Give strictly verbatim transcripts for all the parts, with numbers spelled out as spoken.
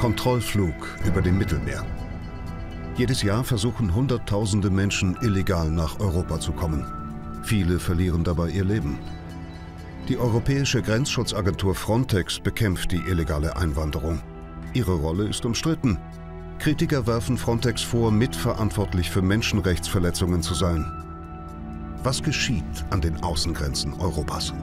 Kontrollflug über dem Mittelmeer. Jedes Jahr versuchen Hunderttausende Menschen illegal nach Europa zu kommen. Viele verlieren dabei ihr Leben. Die europäische Grenzschutzagentur Frontex bekämpft die illegale Einwanderung. Ihre Rolle ist umstritten. Kritiker werfen Frontex vor, mitverantwortlich für Menschenrechtsverletzungen zu sein. Was geschieht an den Außengrenzen Europas?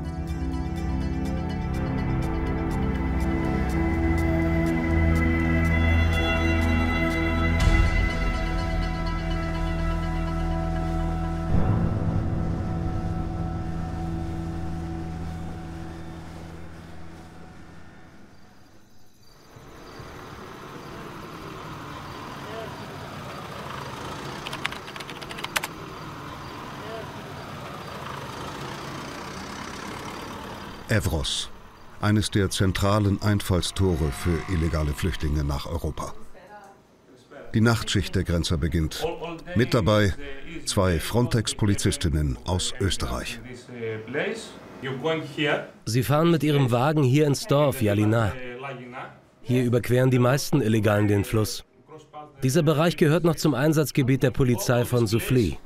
Evros, eines der zentralen Einfallstore für illegale Flüchtlinge nach Europa. Die Nachtschicht der Grenzer beginnt. Mit dabei zwei Frontex-Polizistinnen aus Österreich. Sie fahren mit ihrem Wagen hier ins Dorf Jalina. Hier überqueren die meisten Illegalen den Fluss. Dieser Bereich gehört noch zum Einsatzgebiet der Polizei von Soufli.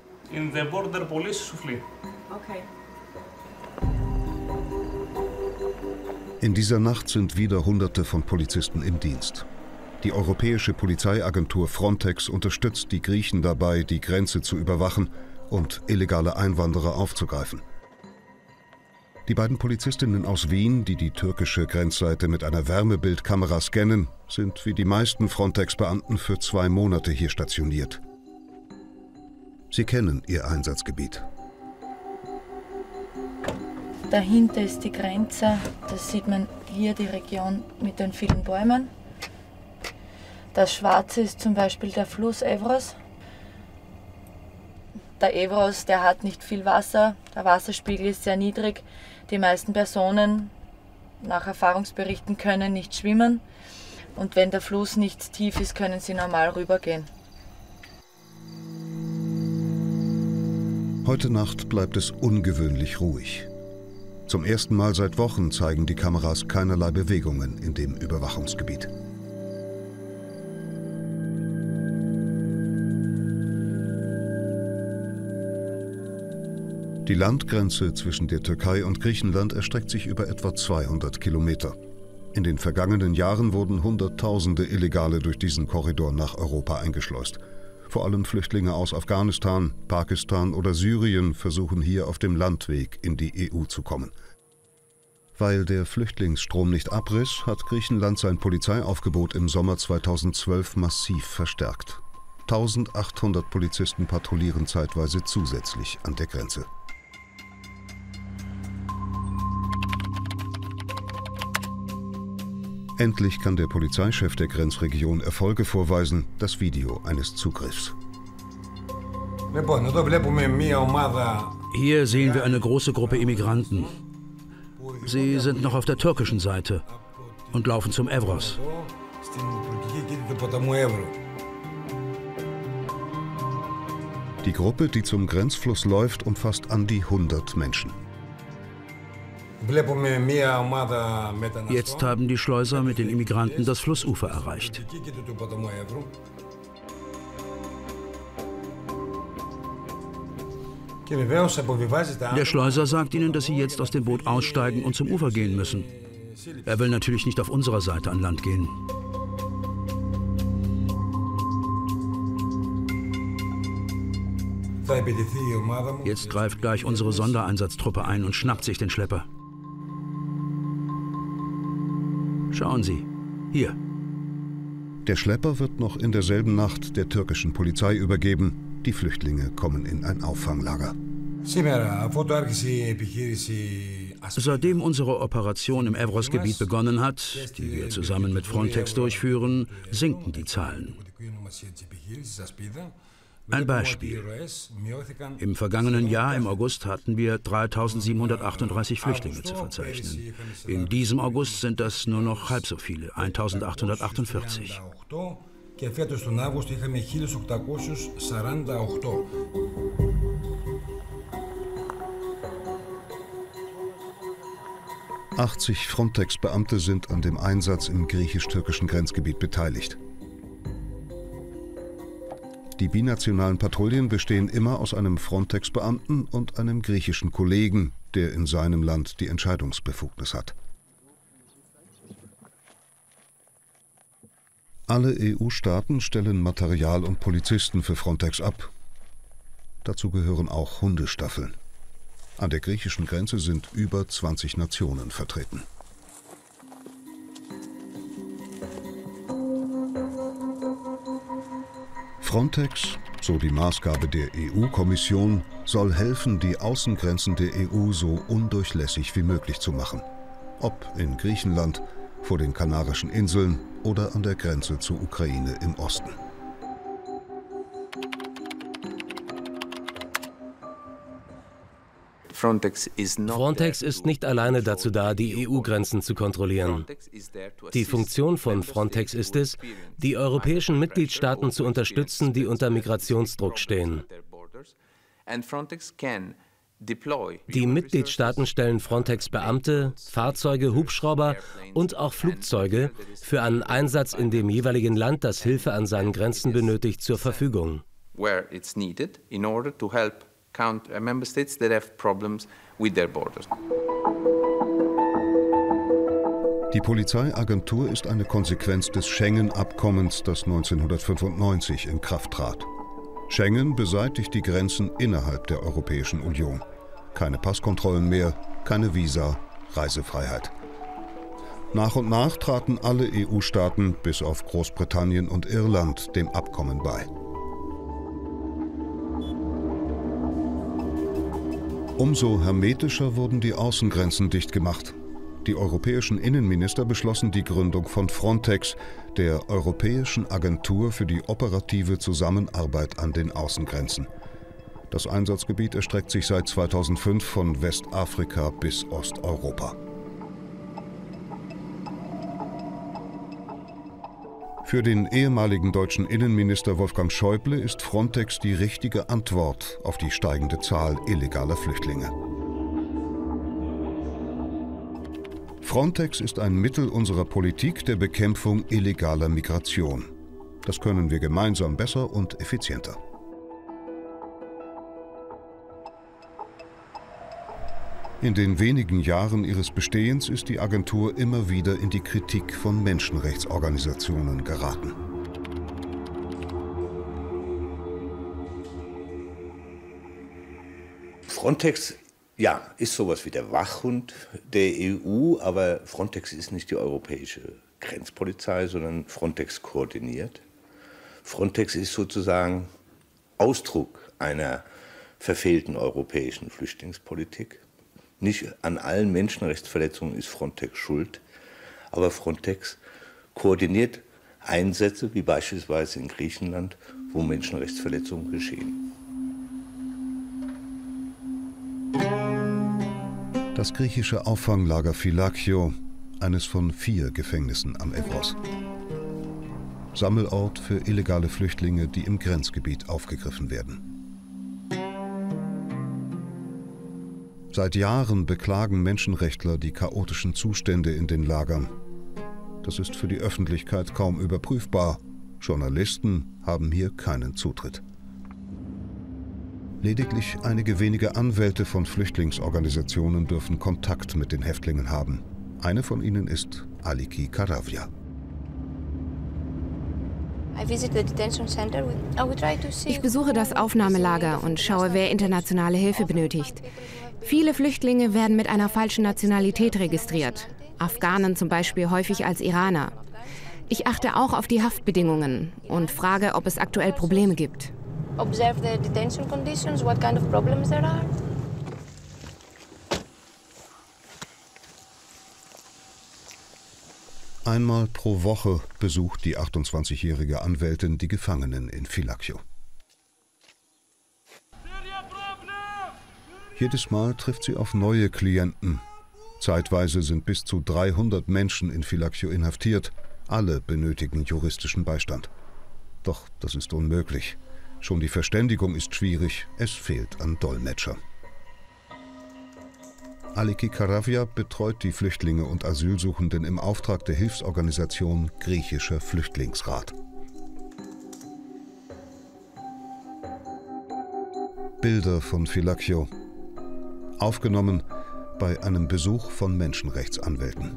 In dieser Nacht sind wieder Hunderte von Polizisten im Dienst. Die europäische Polizeiagentur Frontex unterstützt die Griechen dabei, die Grenze zu überwachen und illegale Einwanderer aufzugreifen. Die beiden Polizistinnen aus Wien, die die türkische Grenzseite mit einer Wärmebildkamera scannen, sind wie die meisten Frontex-Beamten für zwei Monate hier stationiert. Sie kennen ihr Einsatzgebiet. Dahinter ist die Grenze, das sieht man hier die Region mit den vielen Bäumen. Das Schwarze ist zum Beispiel der Fluss Evros. Der Evros, der hat nicht viel Wasser, der Wasserspiegel ist sehr niedrig. Die meisten Personen, nach Erfahrungsberichten, können nicht schwimmen. Und wenn der Fluss nicht tief ist, können sie normal rübergehen. Heute Nacht bleibt es ungewöhnlich ruhig. Zum ersten Mal seit Wochen zeigen die Kameras keinerlei Bewegungen in dem Überwachungsgebiet. Die Landgrenze zwischen der Türkei und Griechenland erstreckt sich über etwa zweihundert Kilometer. In den vergangenen Jahren wurden Hunderttausende Illegale durch diesen Korridor nach Europa eingeschleust. Vor allem Flüchtlinge aus Afghanistan, Pakistan oder Syrien versuchen hier auf dem Landweg in die E U zu kommen. Weil der Flüchtlingsstrom nicht abriss, hat Griechenland sein Polizeiaufgebot im Sommer zweitausendzwölf massiv verstärkt. eintausendachthundert Polizisten patrouillieren zeitweise zusätzlich an der Grenze. Endlich kann der Polizeichef der Grenzregion Erfolge vorweisen, das Video eines Zugriffs. Hier sehen wir eine große Gruppe Immigranten. Sie sind noch auf der türkischen Seite und laufen zum Evros. Die Gruppe, die zum Grenzfluss läuft, umfasst an die hundert Menschen. Jetzt haben die Schleuser mit den Immigranten das Flussufer erreicht. Der Schleuser sagt ihnen, dass sie jetzt aus dem Boot aussteigen und zum Ufer gehen müssen. Er will natürlich nicht auf unserer Seite an Land gehen. Jetzt greift gleich unsere Sondereinsatztruppe ein und schnappt sich den Schlepper. Schauen Sie, hier. Der Schlepper wird noch in derselben Nacht der türkischen Polizei übergeben. Die Flüchtlinge kommen in ein Auffanglager. Seitdem unsere Operation im Evros-Gebiet begonnen hat, die wir zusammen mit Frontex durchführen, sinken die Zahlen. Ein Beispiel. Im vergangenen Jahr, im August, hatten wir dreitausendsiebenhundertachtunddreißig Flüchtlinge zu verzeichnen. In diesem August sind das nur noch halb so viele, eintausendachthundertachtundvierzig. achtzig Frontex-Beamte sind an dem Einsatz im griechisch-türkischen Grenzgebiet beteiligt. Die binationalen Patrouillen bestehen immer aus einem Frontex-Beamten und einem griechischen Kollegen, der in seinem Land die Entscheidungsbefugnis hat. Alle E U-Staaten stellen Material und Polizisten für Frontex ab. Dazu gehören auch Hundestaffeln. An der griechischen Grenze sind über zwanzig Nationen vertreten. Frontex, so die Maßgabe der E U-Kommission, soll helfen, die Außengrenzen der E U so undurchlässig wie möglich zu machen. Ob in Griechenland, vor den Kanarischen Inseln oder an der Grenze zur Ukraine im Osten. Frontex ist nicht alleine dazu da, die E U-Grenzen zu kontrollieren. Die Funktion von Frontex ist es, die europäischen Mitgliedstaaten zu unterstützen, die unter Migrationsdruck stehen. Die Mitgliedstaaten stellen Frontex-Beamte, Fahrzeuge, Hubschrauber und auch Flugzeuge für einen Einsatz in dem jeweiligen Land, das Hilfe an seinen Grenzen benötigt, zur Verfügung. Member states that have problems with their borders. Die Polizeiagentur ist eine Konsequenz des Schengen-Abkommens, das neunzehnhundertfünfundneunzig in Kraft trat. Schengen beseitigt die Grenzen innerhalb der Europäischen Union. Keine Passkontrollen mehr, keine Visa, Reisefreiheit. Nach und nach traten alle E U-Staaten bis auf Großbritannien und Irland dem Abkommen bei. Umso hermetischer wurden die Außengrenzen dicht gemacht. Die europäischen Innenminister beschlossen die Gründung von Frontex, der Europäischen Agentur für die operative Zusammenarbeit an den Außengrenzen. Das Einsatzgebiet erstreckt sich seit zweitausendfünf von Westafrika bis Osteuropa. Für den ehemaligen deutschen Innenminister Wolfgang Schäuble ist Frontex die richtige Antwort auf die steigende Zahl illegaler Flüchtlinge. Frontex ist ein Mittel unserer Politik der Bekämpfung illegaler Migration. Das können wir gemeinsam besser und effizienter. In den wenigen Jahren ihres Bestehens ist die Agentur immer wieder in die Kritik von Menschenrechtsorganisationen geraten. Frontex, ja, ist sowas wie der Wachhund der E U, aber Frontex ist nicht die europäische Grenzpolizei, sondern Frontex koordiniert. Frontex ist sozusagen Ausdruck einer verfehlten europäischen Flüchtlingspolitik. Nicht an allen Menschenrechtsverletzungen ist Frontex schuld, aber Frontex koordiniert Einsätze, wie beispielsweise in Griechenland, wo Menschenrechtsverletzungen geschehen. Das griechische Auffanglager Fylakio, eines von vier Gefängnissen am Evros. Sammelort für illegale Flüchtlinge, die im Grenzgebiet aufgegriffen werden. Seit Jahren beklagen Menschenrechtler die chaotischen Zustände in den Lagern. Das ist für die Öffentlichkeit kaum überprüfbar. Journalisten haben hier keinen Zutritt. Lediglich einige wenige Anwälte von Flüchtlingsorganisationen dürfen Kontakt mit den Häftlingen haben. Eine von ihnen ist Aliki Karavia. Ich besuche das Aufnahmelager und schaue, wer internationale Hilfe benötigt. Viele Flüchtlinge werden mit einer falschen Nationalität registriert. Afghanen zum Beispiel häufig als Iraner. Ich achte auch auf die Haftbedingungen und frage, ob es aktuell Probleme gibt. Observe the detention conditions, what kind of problems there are. Einmal pro Woche besucht die achtundzwanzigjährige Anwältin die Gefangenen in Fylakio. Jedes Mal trifft sie auf neue Klienten. Zeitweise sind bis zu dreihundert Menschen in Fylakio inhaftiert. Alle benötigen juristischen Beistand. Doch das ist unmöglich. Schon die Verständigung ist schwierig, es fehlt an Dolmetscher. Aliki Karavia betreut die Flüchtlinge und Asylsuchenden im Auftrag der Hilfsorganisation Griechischer Flüchtlingsrat. Bilder von Phylakio, aufgenommen bei einem Besuch von Menschenrechtsanwälten.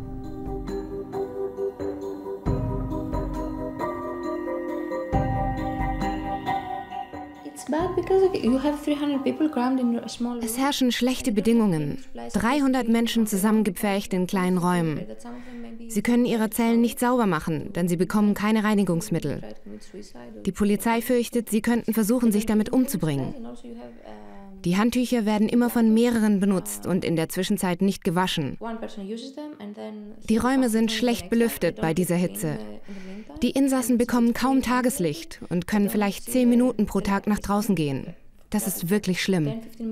Es herrschen schlechte Bedingungen. dreihundert Menschen zusammengepfercht in kleinen Räumen. Sie können ihre Zellen nicht sauber machen, denn sie bekommen keine Reinigungsmittel. Die Polizei fürchtet, sie könnten versuchen, sich damit umzubringen. Die Handtücher werden immer von mehreren benutzt und in der Zwischenzeit nicht gewaschen. Die Räume sind schlecht belüftet bei dieser Hitze. Die Insassen bekommen kaum Tageslicht und können vielleicht zehn Minuten pro Tag nach draußen gehen. Das ist wirklich schlimm.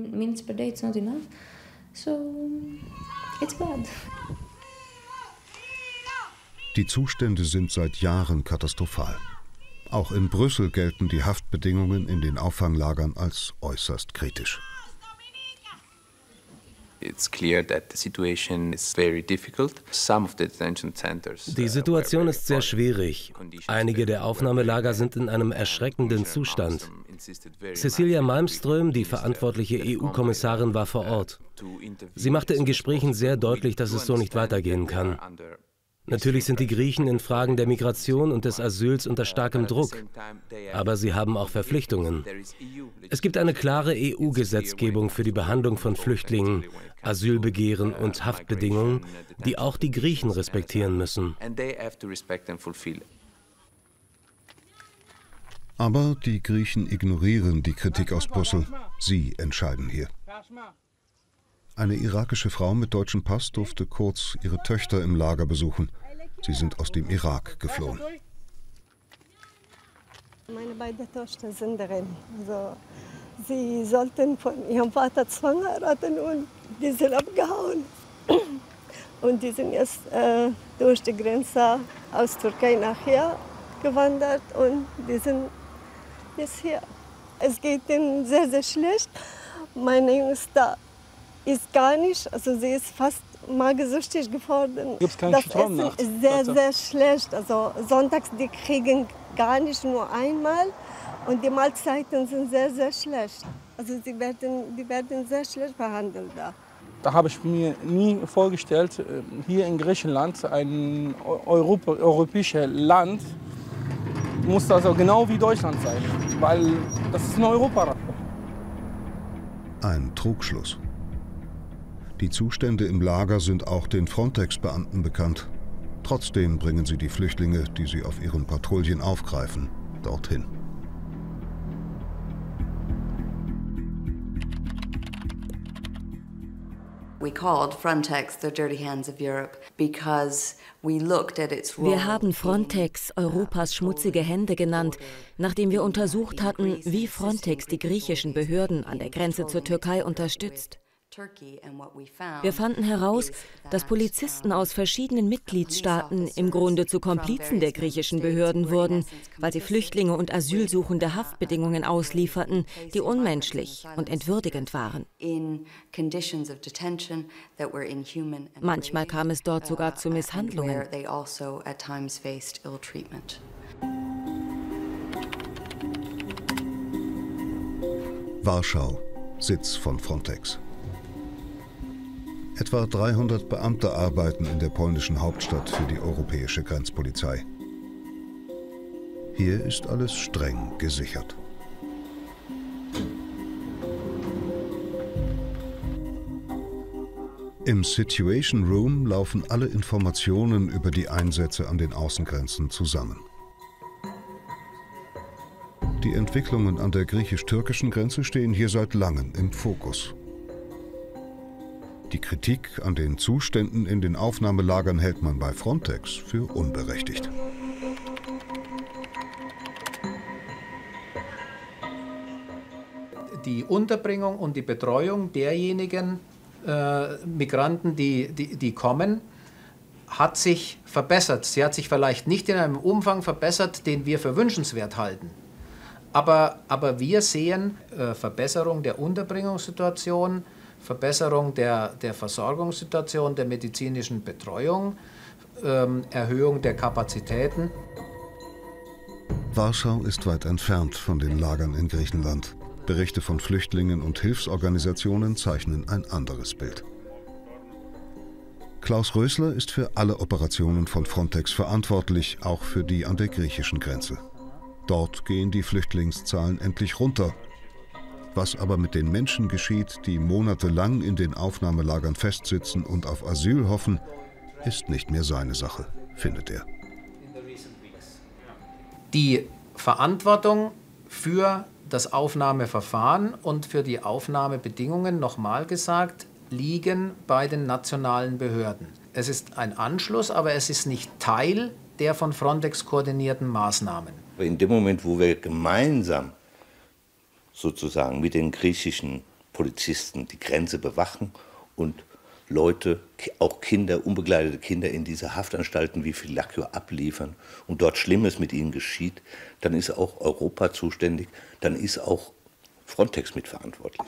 Die Zustände sind seit Jahren katastrophal. Auch in Brüssel gelten die Haftbedingungen in den Auffanglagern als äußerst kritisch. Die Situation ist sehr schwierig. Einige der Aufnahmelager sind in einem erschreckenden Zustand. Cecilia Malmström, die verantwortliche E U-Kommissarin, war vor Ort. Sie machte in Gesprächen sehr deutlich, dass es so nicht weitergehen kann. Natürlich sind die Griechen in Fragen der Migration und des Asyls unter starkem Druck, aber sie haben auch Verpflichtungen. Es gibt eine klare E U-Gesetzgebung für die Behandlung von Flüchtlingen, Asylbegehren und Haftbedingungen, die auch die Griechen respektieren müssen. Aber die Griechen ignorieren die Kritik aus Brüssel. Sie entscheiden hier. Eine irakische Frau mit deutschem Pass durfte kurz ihre Töchter im Lager besuchen. Sie sind aus dem Irak geflohen. Meine beiden Töchter sind drin. Also, sie sollten von ihrem Vater Zwang heiraten und die sind abgehauen. Und die sind jetzt äh, durch die Grenze aus Türkei nach hier gewandert und die sind jetzt hier. Es geht ihnen sehr, sehr schlecht. Meine Jüngste ist gar nicht, also sie ist fast magersüchtig geworden. Gibt's keinen das Strom Essen nachts? ist sehr, sehr schlecht. Also sonntags, die kriegen gar nicht nur einmal und die Mahlzeiten sind sehr, sehr schlecht. Also sie werden, die werden sehr schlecht behandelt da. Da habe ich mir nie vorgestellt, hier in Griechenland, ein Europa, europäisches Land, muss also genau wie Deutschland sein, weil das ist ein Europa. Ein Trugschluss. Die Zustände im Lager sind auch den Frontex-Beamten bekannt. Trotzdem bringen sie die Flüchtlinge, die sie auf ihren Patrouillen aufgreifen, dorthin. Wir haben Frontex Europas schmutzige Hände genannt, nachdem wir untersucht hatten, wie Frontex die griechischen Behörden an der Grenze zur Türkei unterstützt. Wir fanden heraus, dass Polizisten aus verschiedenen Mitgliedstaaten im Grunde zu Komplizen der griechischen Behörden wurden, weil sie Flüchtlinge und Asylsuchende Haftbedingungen auslieferten, die unmenschlich und entwürdigend waren. Manchmal kam es dort sogar zu Misshandlungen. Warschau, Sitz von Frontex. Etwa dreihundert Beamte arbeiten in der polnischen Hauptstadt für die europäische Grenzpolizei. Hier ist alles streng gesichert. Im Situation Room laufen alle Informationen über die Einsätze an den Außengrenzen zusammen. Die Entwicklungen an der griechisch-türkischen Grenze stehen hier seit langem im Fokus. Die Kritik an den Zuständen in den Aufnahmelagern hält man bei Frontex für unberechtigt. Die Unterbringung und die Betreuung derjenigen äh, Migranten, die, die, die kommen, hat sich verbessert. Sie hat sich vielleicht nicht in einem Umfang verbessert, den wir für wünschenswert halten. Aber, aber wir sehen äh, Verbesserung der Unterbringungssituation, Verbesserung der, der Versorgungssituation, der medizinischen Betreuung, ähm, Erhöhung der Kapazitäten. Warschau ist weit entfernt von den Lagern in Griechenland. Berichte von Flüchtlingen und Hilfsorganisationen zeichnen ein anderes Bild. Klaus Rösler ist für alle Operationen von Frontex verantwortlich, auch für die an der griechischen Grenze. Dort gehen die Flüchtlingszahlen endlich runter. Was aber mit den Menschen geschieht, die monatelang in den Aufnahmelagern festsitzen und auf Asyl hoffen, ist nicht mehr seine Sache, findet er. Die Verantwortung für das Aufnahmeverfahren und für die Aufnahmebedingungen, nochmal gesagt, liegen bei den nationalen Behörden. Es ist ein Anschluss, aber es ist nicht Teil der von Frontex koordinierten Maßnahmen. In dem Moment, wo wir gemeinsam sozusagen mit den griechischen Polizisten die Grenze bewachen und Leute, auch Kinder, unbegleitete Kinder in diese Haftanstalten wie Phylacio abliefern und dort Schlimmes mit ihnen geschieht, dann ist auch Europa zuständig, dann ist auch Frontex mitverantwortlich.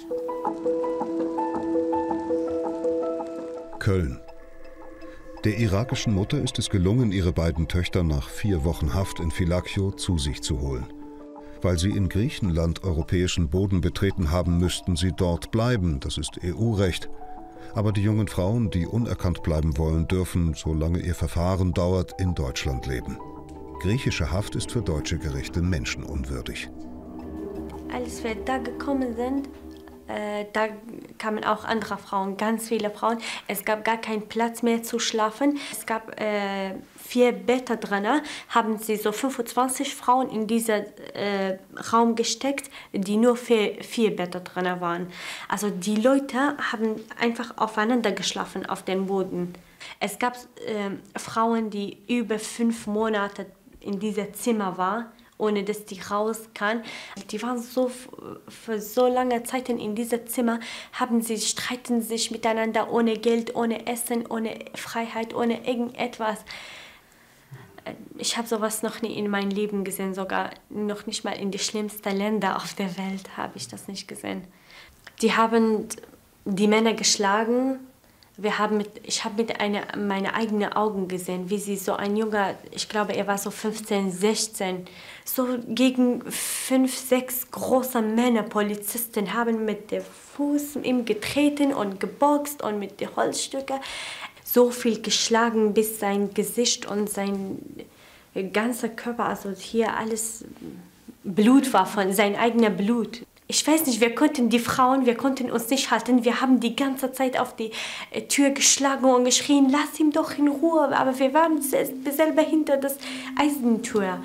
Köln. Der irakischen Mutter ist es gelungen, ihre beiden Töchter nach vier Wochen Haft in Phylacio zu sich zu holen. Weil sie in Griechenland europäischen Boden betreten haben, müssten sie dort bleiben, das ist E U-Recht. Aber die jungen Frauen, die unerkannt bleiben wollen, dürfen, solange ihr Verfahren dauert, in Deutschland leben. Griechische Haft ist für deutsche Gerichte menschenunwürdig. Als wir da gekommen sind, äh, da kamen auch andere Frauen, ganz viele Frauen. Es gab gar keinen Platz mehr zu schlafen. Es gab äh, vier Betten drin. Haben sie so fünfundzwanzig Frauen in diesen äh, Raum gesteckt, die nur vier, vier Betten drin waren. Also die Leute haben einfach aufeinander geschlafen auf dem Boden. Es gab äh, Frauen, die über fünf Monate in diesem Zimmer waren, ohne dass die raus kann. Die waren so für so lange Zeit in diesem Zimmer, haben sie streiten sich miteinander ohne Geld, ohne Essen, ohne Freiheit, ohne irgendetwas. Ich habe sowas noch nie in meinem Leben gesehen, sogar noch nicht mal in die schlimmsten Länder auf der Welt habe ich das nicht gesehen. Die haben die Männer geschlagen. Wir haben mit, ich habe mit einer, meine eigenen Augen gesehen, wie sie so ein Junge, ich glaube, er war so fünfzehn, sechzehn, so gegen fünf, sechs große Männer, Polizisten, haben mit dem Fuß ihm getreten und geboxt und mit den Holzstücken so viel geschlagen, bis sein Gesicht und sein ganzer Körper, also hier alles Blut war, von sein eigener Blut. Ich weiß nicht, wir konnten die Frauen, wir konnten uns nicht halten. Wir haben die ganze Zeit auf die Tür geschlagen und geschrien, lass ihn doch in Ruhe. Aber wir waren selber hinter das Eisentür.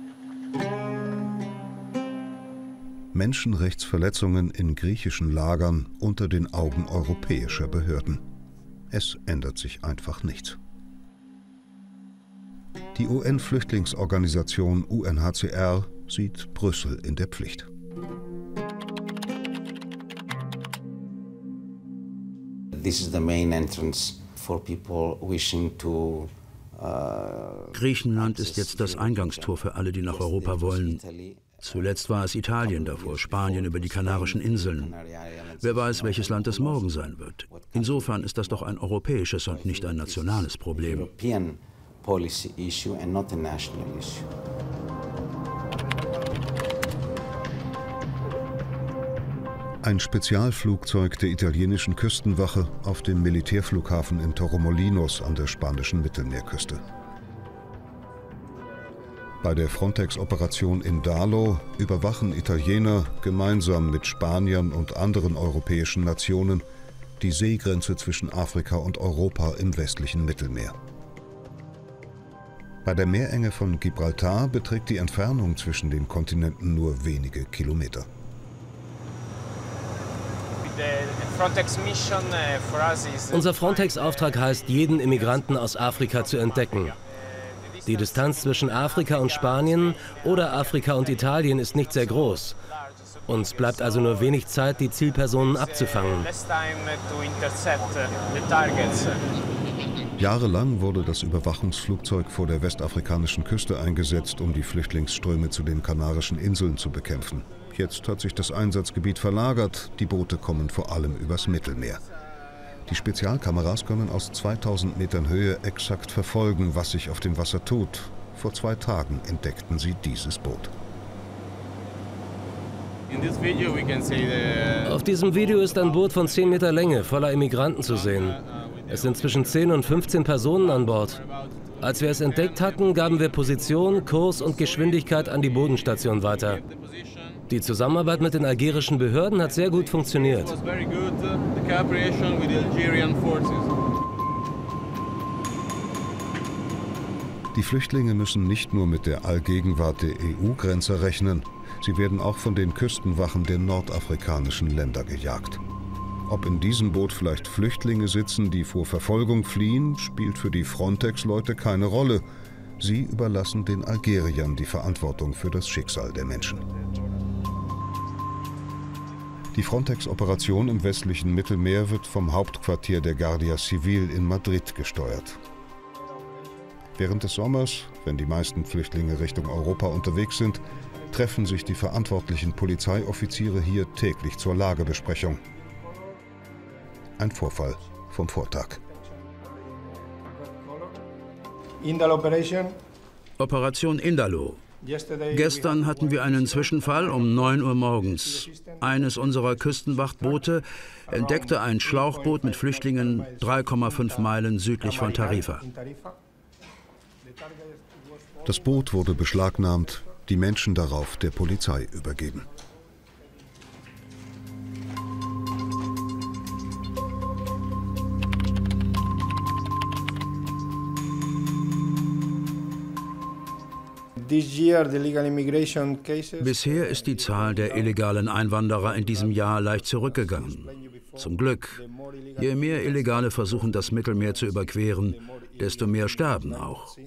Menschenrechtsverletzungen in griechischen Lagern unter den Augen europäischer Behörden. Es ändert sich einfach nichts. Die U N-Flüchtlingsorganisation U N H C R sieht Brüssel in der Pflicht. This is the main entrance for people wishing to, uh, Griechenland ist jetzt das Eingangstor für alle, die nach Europa wollen. Zuletzt war es Italien, davor Spanien über die Kanarischen Inseln. Wer weiß, welches Land es morgen sein wird. Insofern ist das doch ein europäisches und nicht ein nationales Problem. Ein Spezialflugzeug der italienischen Küstenwache auf dem Militärflughafen in Torremolinos an der spanischen Mittelmeerküste. Bei der Frontex-Operation in Dalo überwachen Italiener gemeinsam mit Spaniern und anderen europäischen Nationen die Seegrenze zwischen Afrika und Europa im westlichen Mittelmeer. Bei der Meerenge von Gibraltar beträgt die Entfernung zwischen den Kontinenten nur wenige Kilometer. Unser Frontex-Auftrag heißt, jeden Immigranten aus Afrika zu entdecken. Die Distanz zwischen Afrika und Spanien oder Afrika und Italien ist nicht sehr groß. Uns bleibt also nur wenig Zeit, die Zielpersonen abzufangen. Jahrelang wurde das Überwachungsflugzeug vor der westafrikanischen Küste eingesetzt, um die Flüchtlingsströme zu den Kanarischen Inseln zu bekämpfen. Jetzt hat sich das Einsatzgebiet verlagert, die Boote kommen vor allem übers Mittelmeer. Die Spezialkameras können aus zweitausend Metern Höhe exakt verfolgen, was sich auf dem Wasser tut. Vor zwei Tagen entdeckten sie dieses Boot. Auf diesem Video ist ein Boot von zehn Meter Länge voller Immigranten zu sehen. Es sind zwischen zehn und fünfzehn Personen an Bord. Als wir es entdeckt hatten, gaben wir Position, Kurs und Geschwindigkeit an die Bodenstation weiter. Die Zusammenarbeit mit den algerischen Behörden hat sehr gut funktioniert. Die Flüchtlinge müssen nicht nur mit der Allgegenwart der E U-Grenze rechnen, sie werden auch von den Küstenwachen der nordafrikanischen Länder gejagt. Ob in diesem Boot vielleicht Flüchtlinge sitzen, die vor Verfolgung fliehen, spielt für die Frontex-Leute keine Rolle. Sie überlassen den Algeriern die Verantwortung für das Schicksal der Menschen. Die Frontex-Operation im westlichen Mittelmeer wird vom Hauptquartier der Guardia Civil in Madrid gesteuert. Während des Sommers, wenn die meisten Flüchtlinge Richtung Europa unterwegs sind, treffen sich die verantwortlichen Polizeioffiziere hier täglich zur Lagebesprechung. Ein Vorfall vom Vortag. Operation Indalo. Gestern hatten wir einen Zwischenfall um neun Uhr morgens. Eines unserer Küstenwachtboote entdeckte ein Schlauchboot mit Flüchtlingen drei Komma fünf Meilen südlich von Tarifa. Das Boot wurde beschlagnahmt, die Menschen darauf der Polizei übergeben. Bisher ist die Zahl der illegalen Einwanderer in diesem Jahr leicht zurückgegangen. Zum Glück. Je mehr Illegale versuchen, das Mittelmeer zu überqueren, desto mehr sterben auch.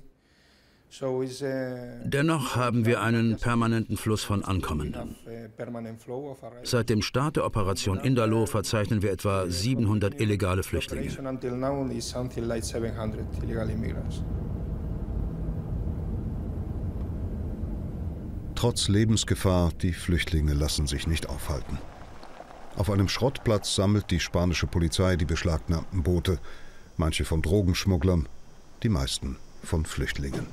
Dennoch haben wir einen permanenten Fluss von Ankommenden. Seit dem Start der Operation Indalo verzeichnen wir etwa siebenhundert illegale Flüchtlinge. Trotz Lebensgefahr, die Flüchtlinge lassen sich nicht aufhalten. Auf einem Schrottplatz sammelt die spanische Polizei die beschlagnahmten Boote, manche von Drogenschmugglern, die meisten von Flüchtlingen.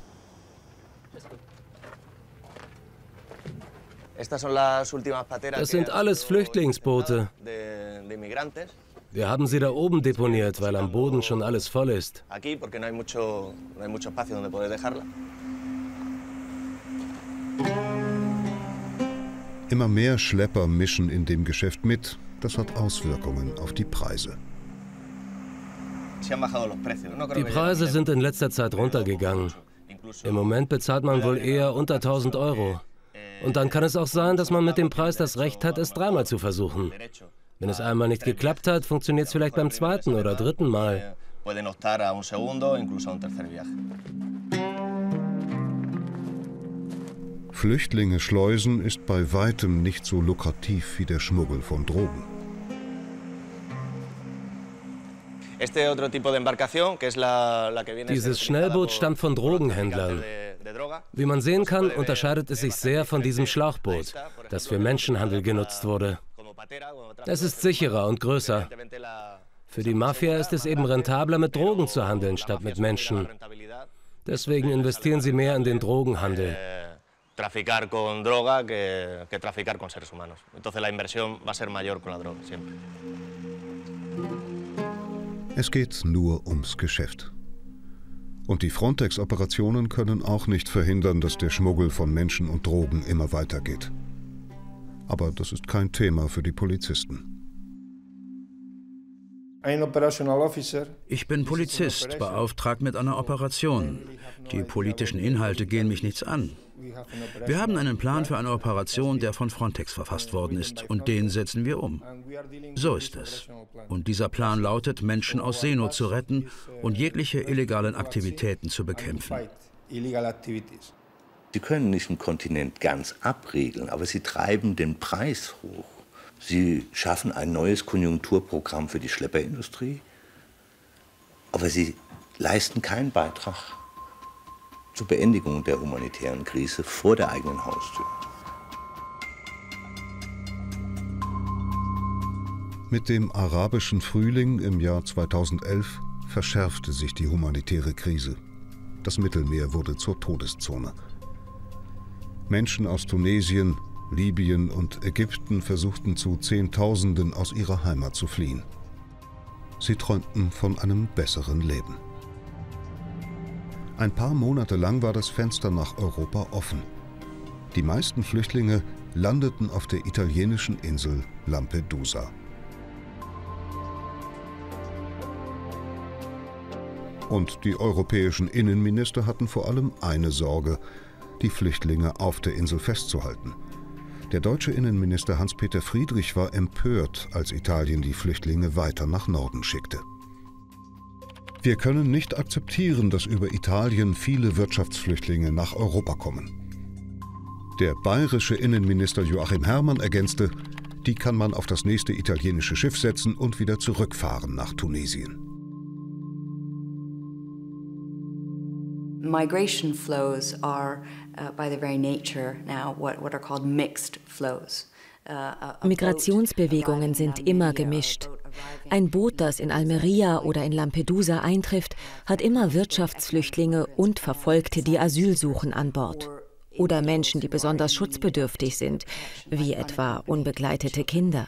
Das sind alles Flüchtlingsboote. Wir haben sie da oben deponiert, weil am Boden schon alles voll ist. Immer mehr Schlepper mischen in dem Geschäft mit. Das hat Auswirkungen auf die Preise. Die Preise sind in letzter Zeit runtergegangen. Im Moment bezahlt man wohl eher unter tausend Euro. Und dann kann es auch sein, dass man mit dem Preis das Recht hat, es dreimal zu versuchen. Wenn es einmal nicht geklappt hat, funktioniert es vielleicht beim zweiten oder dritten Mal. Flüchtlinge schleusen ist bei weitem nicht so lukrativ wie der Schmuggel von Drogen. Dieses Schnellboot stammt von Drogenhändlern. Wie man sehen kann, unterscheidet es sich sehr von diesem Schlauchboot, das für Menschenhandel genutzt wurde. Es ist sicherer und größer. Für die Mafia ist es eben rentabler, mit Drogen zu handeln, statt mit Menschen. Deswegen investieren sie mehr in den Drogenhandel. traficar con droga que, que traficar con seres humanos. Entonces la inversión va a ser mayor con la droga, siempre. Es geht nur ums Geschäft. Und die Frontex-Operationen können auch nicht verhindern, dass der Schmuggel von Menschen und Drogen immer weitergeht. Aber das ist kein Thema für die Polizisten. Ich bin Polizist, beauftragt mit einer Operation. Die politischen Inhalte gehen mich nichts an. Wir haben einen Plan für eine Operation, der von Frontex verfasst worden ist, und den setzen wir um. So ist es. Und dieser Plan lautet, Menschen aus Seenot zu retten und jegliche illegalen Aktivitäten zu bekämpfen. Sie können nicht den Kontinent ganz abriegeln, aber sie treiben den Preis hoch. Sie schaffen ein neues Konjunkturprogramm für die Schlepperindustrie, aber sie leisten keinen Beitrag zur Beendigung der humanitären Krise vor der eigenen Haustür. Mit dem arabischen Frühling im Jahr zweitausendelf verschärfte sich die humanitäre Krise. Das Mittelmeer wurde zur Todeszone. Menschen aus Tunesien, Libyen und Ägypten versuchten zu Zehntausenden aus ihrer Heimat zu fliehen. Sie träumten von einem besseren Leben. Ein paar Monate lang war das Fenster nach Europa offen. Die meisten Flüchtlinge landeten auf der italienischen Insel Lampedusa. Und die europäischen Innenminister hatten vor allem eine Sorge: die Flüchtlinge auf der Insel festzuhalten. Der deutsche Innenminister Hans-Peter Friedrich war empört, als Italien die Flüchtlinge weiter nach Norden schickte. Wir können nicht akzeptieren, dass über Italien viele Wirtschaftsflüchtlinge nach Europa kommen. Der bayerische Innenminister Joachim Herrmann ergänzte: Die kann man auf das nächste italienische Schiff setzen und wieder zurückfahren nach Tunesien. Migration flows are, uh, by their very nature now, what, what are called mixed flows. Migrationsbewegungen sind immer gemischt. Ein Boot, das in Almeria oder in Lampedusa eintrifft, hat immer Wirtschaftsflüchtlinge und Verfolgte, die Asyl suchen, an Bord. Oder Menschen, die besonders schutzbedürftig sind, wie etwa unbegleitete Kinder.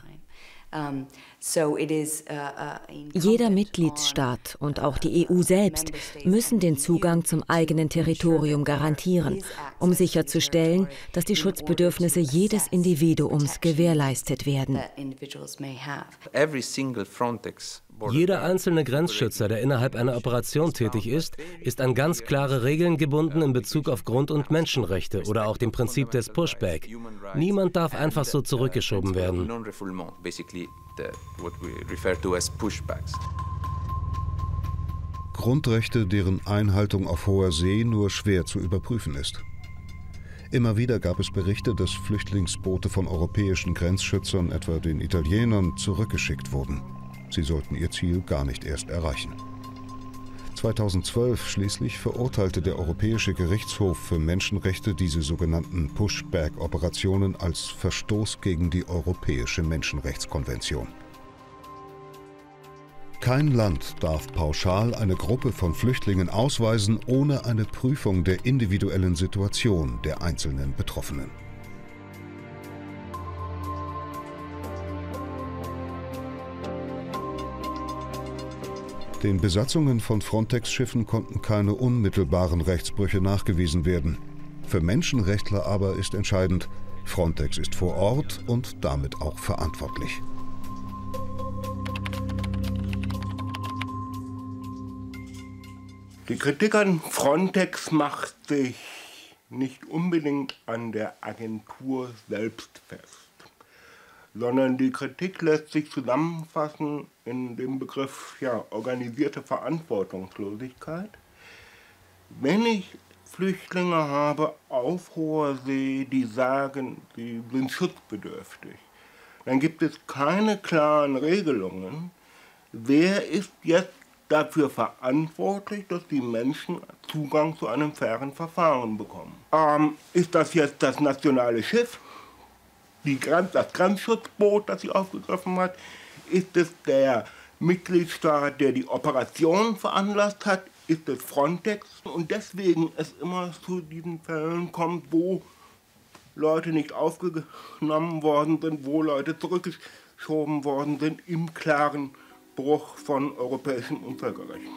Jeder Mitgliedsstaat und auch die E U selbst müssen den Zugang zum eigenen Territorium garantieren, um sicherzustellen, dass die Schutzbedürfnisse jedes Individuums gewährleistet werden. Jeder einzelne Grenzschützer, der innerhalb einer Operation tätig ist, ist an ganz klare Regeln gebunden in Bezug auf Grund- und Menschenrechte oder auch dem Prinzip des Pushback. Niemand darf einfach so zurückgeschoben werden. Grundrechte, deren Einhaltung auf hoher See nur schwer zu überprüfen ist. Immer wieder gab es Berichte, dass Flüchtlingsboote von europäischen Grenzschützern, etwa den Italienern, zurückgeschickt wurden. Sie sollten ihr Ziel gar nicht erst erreichen. zweitausendzwölf schließlich verurteilte der Europäische Gerichtshof für Menschenrechte diese sogenannten Pushback-Operationen als Verstoß gegen die Europäische Menschenrechtskonvention. Kein Land darf pauschal eine Gruppe von Flüchtlingen ausweisen, ohne eine Prüfung der individuellen Situation der einzelnen Betroffenen. Den Besatzungen von Frontex-Schiffen konnten keine unmittelbaren Rechtsbrüche nachgewiesen werden. Für Menschenrechtler aber ist entscheidend: Frontex ist vor Ort und damit auch verantwortlich. Die Kritik an Frontex macht sich nicht unbedingt an der Agentur selbst fest, sondern die Kritik lässt sich zusammenfassen in dem Begriff ja, organisierte Verantwortungslosigkeit. Wenn ich Flüchtlinge habe auf hoher See, die sagen, sie sind schutzbedürftig, dann gibt es keine klaren Regelungen. Wer ist jetzt dafür verantwortlich, dass die Menschen Zugang zu einem fairen Verfahren bekommen? Ähm, ist das jetzt das nationale Schiff? Die Grenz, das Grenzschutzboot, das sie aufgegriffen hat? Ist es der Mitgliedstaat, der die Operation veranlasst hat? Ist es Frontex? Und deswegen es immer zu diesen Fällen kommt, wo Leute nicht aufgenommen worden sind, wo Leute zurückgeschoben worden sind, im klaren Bruch von europäischem Völkerrecht.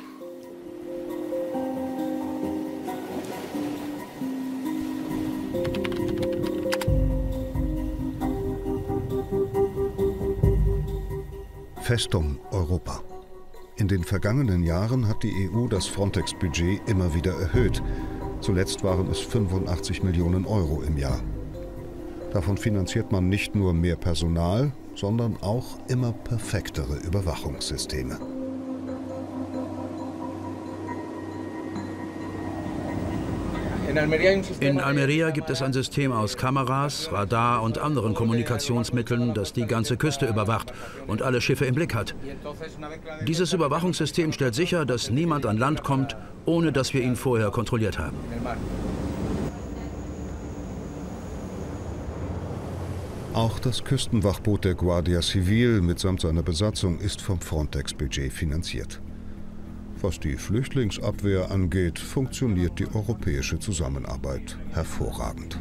Festung Europa. In den vergangenen Jahren hat die E U das Frontex-Budget immer wieder erhöht. Zuletzt waren es fünfundachtzig Millionen Euro im Jahr. Davon finanziert man nicht nur mehr Personal, sondern auch immer perfektere Überwachungssysteme. In Almeria gibt es ein System aus Kameras, Radar und anderen Kommunikationsmitteln, das die ganze Küste überwacht und alle Schiffe im Blick hat. Dieses Überwachungssystem stellt sicher, dass niemand an Land kommt, ohne dass wir ihn vorher kontrolliert haben. Auch das Küstenwachboot der Guardia Civil mitsamt seiner Besatzung ist vom Frontex-Budget finanziert. Was die Flüchtlingsabwehr angeht, funktioniert die europäische Zusammenarbeit hervorragend.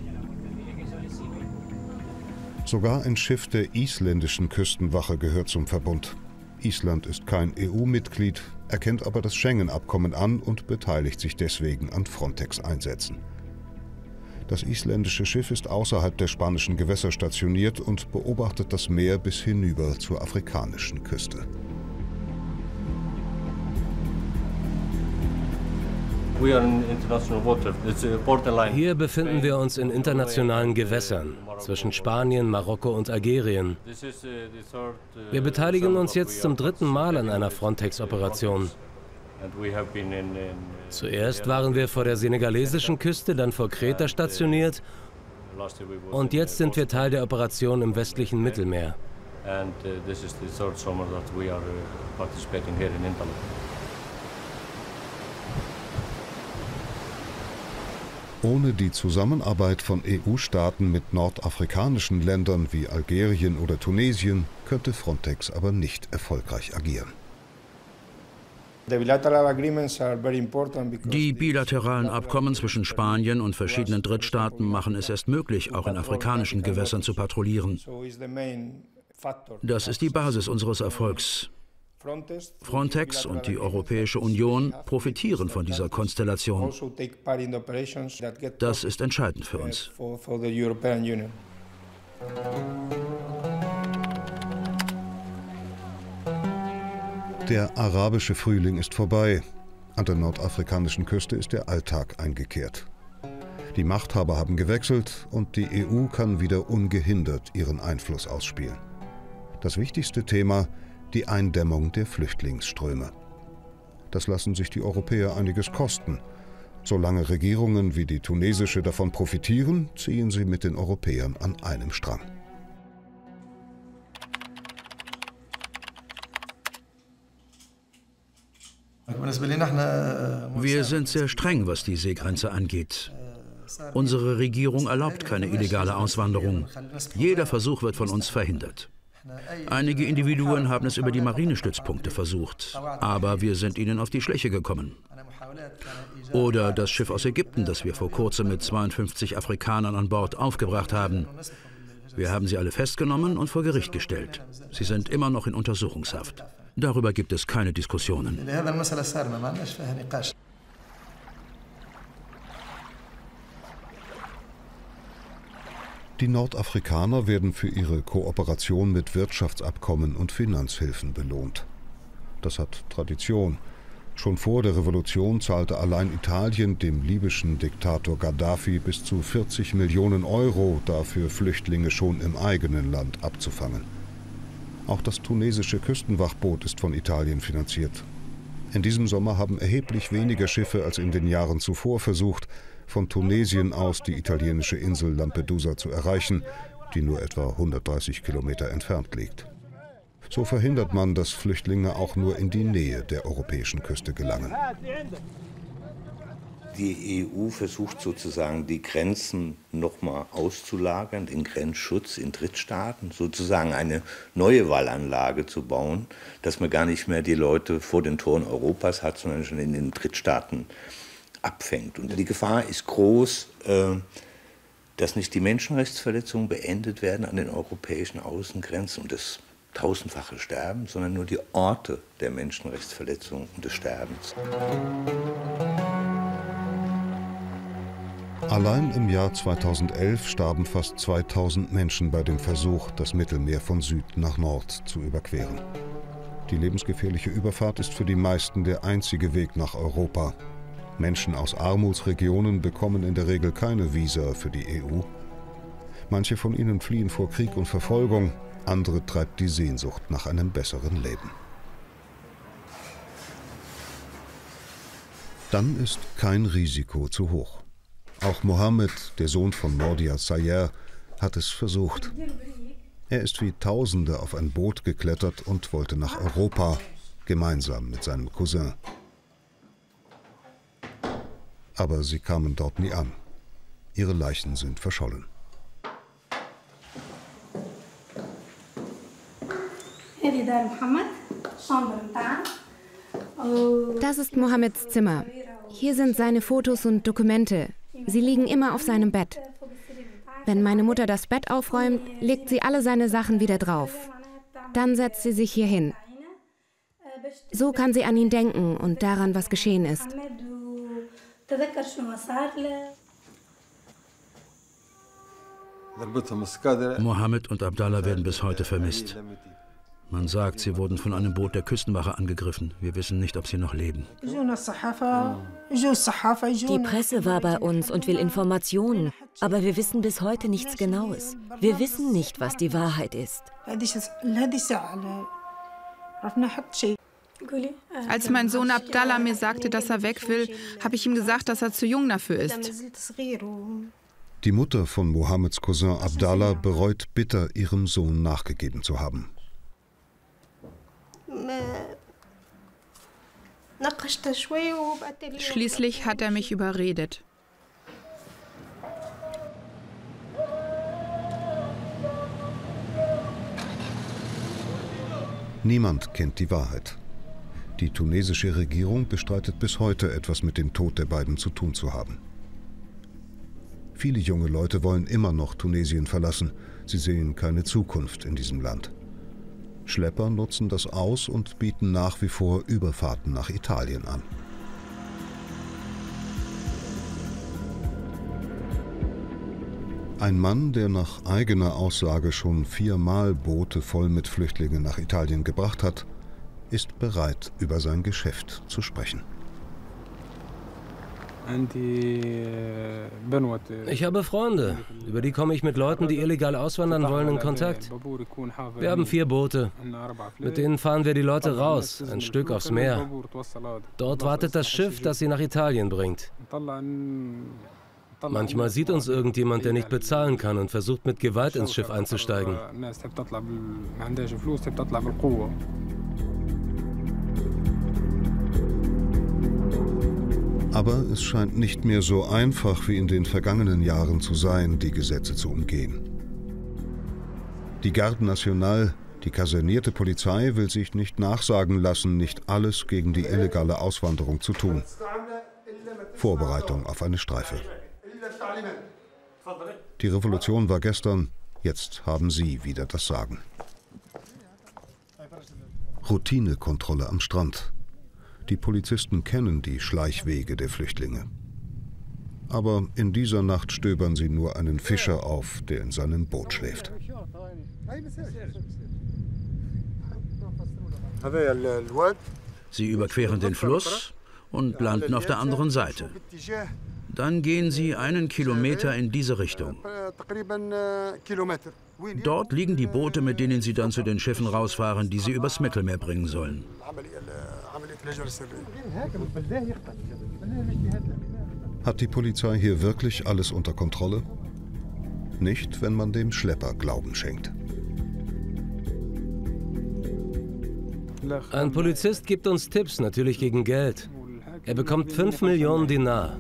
Sogar ein Schiff der isländischen Küstenwache gehört zum Verbund. Island ist kein E U-Mitglied, erkennt aber das Schengen-Abkommen an und beteiligt sich deswegen an Frontex-Einsätzen. Das isländische Schiff ist außerhalb der spanischen Gewässer stationiert und beobachtet das Meer bis hinüber zur afrikanischen Küste. Hier befinden wir uns in internationalen Gewässern zwischen Spanien, Marokko und Algerien. Wir beteiligen uns jetzt zum dritten Mal an einer Frontex-Operation. Zuerst waren wir vor der senegalesischen Küste, dann vor Kreta stationiert und jetzt sind wir Teil der Operation im westlichen Mittelmeer. Ohne die Zusammenarbeit von E U-Staaten mit nordafrikanischen Ländern wie Algerien oder Tunesien könnte Frontex aber nicht erfolgreich agieren. Die bilateralen Abkommen zwischen Spanien und verschiedenen Drittstaaten machen es erst möglich, auch in afrikanischen Gewässern zu patrouillieren. Das ist die Basis unseres Erfolgs. Frontex und die Europäische Union profitieren von dieser Konstellation. Das ist entscheidend für uns. Der arabische Frühling ist vorbei. An der nordafrikanischen Küste ist der Alltag eingekehrt. Die Machthaber haben gewechselt und die E U kann wieder ungehindert ihren Einfluss ausspielen. Das wichtigste Thema: die Eindämmung der Flüchtlingsströme. Das lassen sich die Europäer einiges kosten. Solange Regierungen wie die tunesische davon profitieren, ziehen sie mit den Europäern an einem Strang. Wir sind sehr streng, was die Seegrenze angeht. Unsere Regierung erlaubt keine illegale Auswanderung. Jeder Versuch wird von uns verhindert. Einige Individuen haben es über die Marinestützpunkte versucht, aber wir sind ihnen auf die Schliche gekommen. Oder das Schiff aus Ägypten, das wir vor kurzem mit zweiundfünfzig Afrikanern an Bord aufgebracht haben. Wir haben sie alle festgenommen und vor Gericht gestellt. Sie sind immer noch in Untersuchungshaft. Darüber gibt es keine Diskussionen. Die Nordafrikaner werden für ihre Kooperation mit Wirtschaftsabkommen und Finanzhilfen belohnt. Das hat Tradition. Schon vor der Revolution zahlte allein Italien dem libyschen Diktator Gaddafi bis zu vierzig Millionen Euro dafür, Flüchtlinge schon im eigenen Land abzufangen. Auch das tunesische Küstenwachboot ist von Italien finanziert. In diesem Sommer haben erheblich weniger Schiffe als in den Jahren zuvor versucht, von Tunesien aus die italienische Insel Lampedusa zu erreichen, die nur etwa hundertdreißig Kilometer entfernt liegt. So verhindert man, dass Flüchtlinge auch nur in die Nähe der europäischen Küste gelangen. Die E U versucht sozusagen, die Grenzen nochmal auszulagern, den Grenzschutz in Drittstaaten, sozusagen eine neue Wallanlage zu bauen, dass man gar nicht mehr die Leute vor den Toren Europas hat, sondern schon in den Drittstaaten abfängt. Und die Gefahr ist groß, dass nicht die Menschenrechtsverletzungen beendet werden an den europäischen Außengrenzen und das tausendfache Sterben, sondern nur die Orte der Menschenrechtsverletzungen und des Sterbens. Allein im Jahr zweitausendelf starben fast zweitausend Menschen bei dem Versuch, das Mittelmeer von Süd nach Nord zu überqueren. Die lebensgefährliche Überfahrt ist für die meisten der einzige Weg nach Europa. Menschen aus Armutsregionen bekommen in der Regel keine Visa für die E U. Manche von ihnen fliehen vor Krieg und Verfolgung, andere treibt die Sehnsucht nach einem besseren Leben. Dann ist kein Risiko zu hoch. Auch Mohammed, der Sohn von Mordia Sayer, hat es versucht. Er ist wie Tausende auf ein Boot geklettert und wollte nach Europa, gemeinsam mit seinem Cousin. Aber sie kamen dort nie an. Ihre Leichen sind verschollen. Das ist Mohammeds Zimmer. Hier sind seine Fotos und Dokumente. Sie liegen immer auf seinem Bett. Wenn meine Mutter das Bett aufräumt, legt sie alle seine Sachen wieder drauf. Dann setzt sie sich hier hin. So kann sie an ihn denken und daran, was geschehen ist. Mohammed und Abdallah werden bis heute vermisst. Man sagt, sie wurden von einem Boot der Küstenwache angegriffen. Wir wissen nicht, ob sie noch leben. Die Presse war bei uns und will Informationen, aber wir wissen bis heute nichts Genaues. Wir wissen nicht, was die Wahrheit ist. Als mein Sohn Abdallah mir sagte, dass er weg will, habe ich ihm gesagt, dass er zu jung dafür ist. Die Mutter von Mohammeds Cousin Abdallah bereut bitter, ihrem Sohn nachgegeben zu haben. Schließlich hat er mich überredet. Niemand kennt die Wahrheit. Die tunesische Regierung bestreitet bis heute, etwas mit dem Tod der beiden zu tun zu haben. Viele junge Leute wollen immer noch Tunesien verlassen. Sie sehen keine Zukunft in diesem Land. Schlepper nutzen das aus und bieten nach wie vor Überfahrten nach Italien an. Ein Mann, der nach eigener Aussage schon viermal Boote voll mit Flüchtlingen nach Italien gebracht hat, ist bereit, über sein Geschäft zu sprechen. Ich habe Freunde, über die komme ich mit Leuten, die illegal auswandern wollen, in Kontakt. Wir haben vier Boote. Mit denen fahren wir die Leute raus, ein Stück aufs Meer. Dort wartet das Schiff, das sie nach Italien bringt. Manchmal sieht uns irgendjemand, der nicht bezahlen kann und versucht mit Gewalt ins Schiff einzusteigen. Aber es scheint nicht mehr so einfach wie in den vergangenen Jahren zu sein, die Gesetze zu umgehen. Die Garde Nationale, die kasernierte Polizei, will sich nicht nachsagen lassen, nicht alles gegen die illegale Auswanderung zu tun. Vorbereitung auf eine Streife. Die Revolution war gestern, jetzt haben sie wieder das Sagen. Routinekontrolle am Strand. Die Polizisten kennen die Schleichwege der Flüchtlinge. Aber in dieser Nacht stöbern sie nur einen Fischer auf, der in seinem Boot schläft. Sie überqueren den Fluss und landen auf der anderen Seite. Dann gehen sie einen Kilometer in diese Richtung. Dort liegen die Boote, mit denen sie dann zu den Schiffen rausfahren, die sie übers Mittelmeer bringen sollen. Hat die Polizei hier wirklich alles unter Kontrolle? Nicht, wenn man dem Schlepper Glauben schenkt. Ein Polizist gibt uns Tipps, natürlich gegen Geld. Er bekommt fünf Millionen Dinar.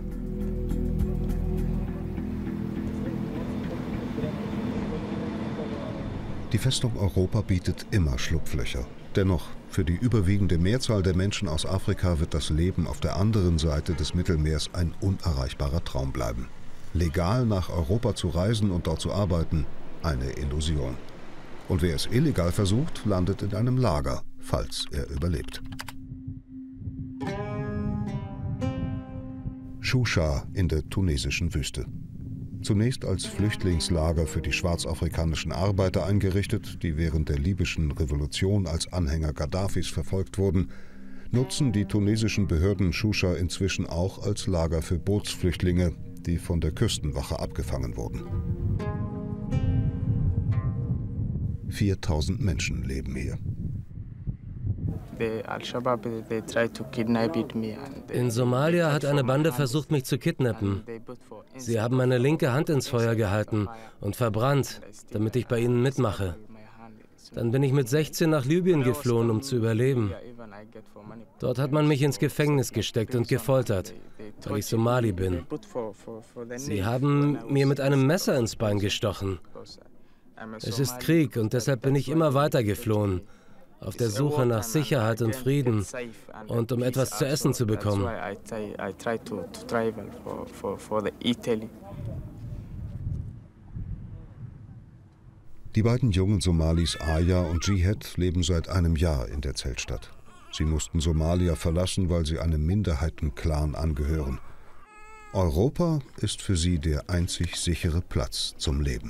Die Festung Europa bietet immer Schlupflöcher. Dennoch, für die überwiegende Mehrzahl der Menschen aus Afrika wird das Leben auf der anderen Seite des Mittelmeers ein unerreichbarer Traum bleiben. Legal nach Europa zu reisen und dort zu arbeiten, eine Illusion. Und wer es illegal versucht, landet in einem Lager, falls er überlebt. Shusha in der tunesischen Wüste. Zunächst als Flüchtlingslager für die schwarzafrikanischen Arbeiter eingerichtet, die während der libyschen Revolution als Anhänger Gaddafis verfolgt wurden, nutzen die tunesischen Behörden Shusha inzwischen auch als Lager für Bootsflüchtlinge, die von der Küstenwache abgefangen wurden. viertausend Menschen leben hier. In Somalia hat eine Bande versucht, mich zu kidnappen. Sie haben meine linke Hand ins Feuer gehalten und verbrannt, damit ich bei ihnen mitmache. Dann bin ich mit sechzehn nach Libyen geflohen, um zu überleben. Dort hat man mich ins Gefängnis gesteckt und gefoltert, weil ich Somali bin. Sie haben mir mit einem Messer ins Bein gestochen. Es ist Krieg und deshalb bin ich immer weiter geflohen. auf der Suche nach Sicherheit und Frieden und um etwas zu essen zu bekommen. Die beiden jungen Somalis Aya und Jihad leben seit einem Jahr in der Zeltstadt. Sie mussten Somalia verlassen, weil sie einem Minderheitenclan angehören. Europa ist für sie der einzig sichere Platz zum Leben.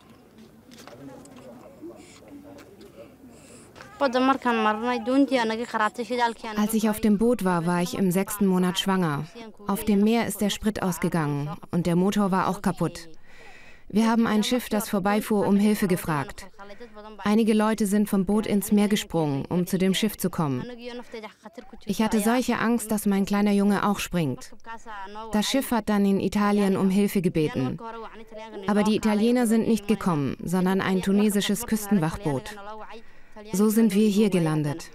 Als ich auf dem Boot war, war ich im sechsten Monat schwanger. Auf dem Meer ist der Sprit ausgegangen und der Motor war auch kaputt. Wir haben ein Schiff, das vorbeifuhr, um Hilfe gefragt. Einige Leute sind vom Boot ins Meer gesprungen, um zu dem Schiff zu kommen. Ich hatte solche Angst, dass mein kleiner Junge auch springt. Das Schiff hat dann in Italien um Hilfe gebeten. Aber die Italiener sind nicht gekommen, sondern ein tunesisches Küstenwachboot. So sind wir hier gelandet.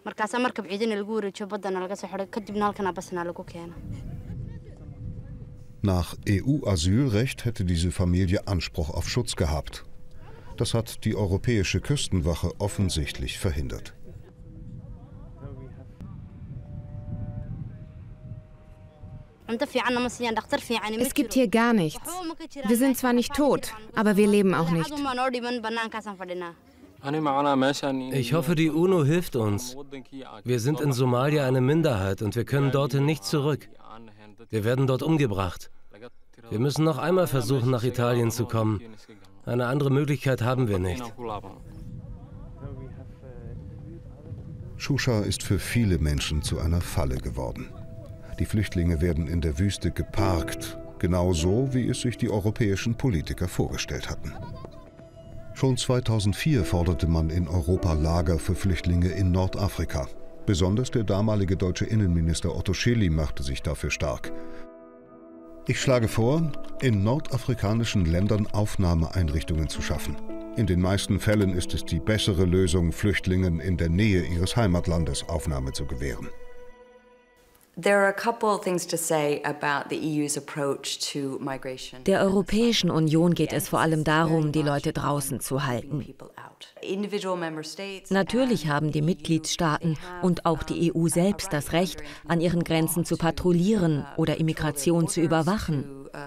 Nach E U-Asylrecht hätte diese Familie Anspruch auf Schutz gehabt. Das hat die europäische Küstenwache offensichtlich verhindert. Es gibt hier gar nichts. Wir sind zwar nicht tot, aber wir leben auch nicht. Ich hoffe, die UNO hilft uns. Wir sind in Somalia eine Minderheit und wir können dorthin nicht zurück. Wir werden dort umgebracht. Wir müssen noch einmal versuchen, nach Italien zu kommen. Eine andere Möglichkeit haben wir nicht. Shusha ist für viele Menschen zu einer Falle geworden. Die Flüchtlinge werden in der Wüste geparkt, genau so, wie es sich die europäischen Politiker vorgestellt hatten. Schon zweitausendvier forderte man in Europa Lager für Flüchtlinge in Nordafrika. Besonders der damalige deutsche Innenminister Otto Schily machte sich dafür stark. Ich schlage vor, in nordafrikanischen Ländern Aufnahmeeinrichtungen zu schaffen. In den meisten Fällen ist es die bessere Lösung, Flüchtlingen in der Nähe ihres Heimatlandes Aufnahme zu gewähren. Der Europäischen Union geht es vor allem darum, die Leute draußen zu halten. Natürlich haben die Mitgliedstaaten und auch die E U selbst das Recht, an ihren Grenzen zu patrouillieren oder Immigration zu überwachen.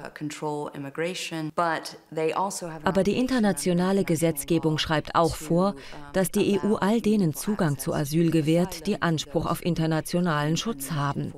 Aber die internationale Gesetzgebung schreibt auch vor, dass die E U all denen Zugang zu Asyl gewährt, die Anspruch auf internationalen Schutz haben.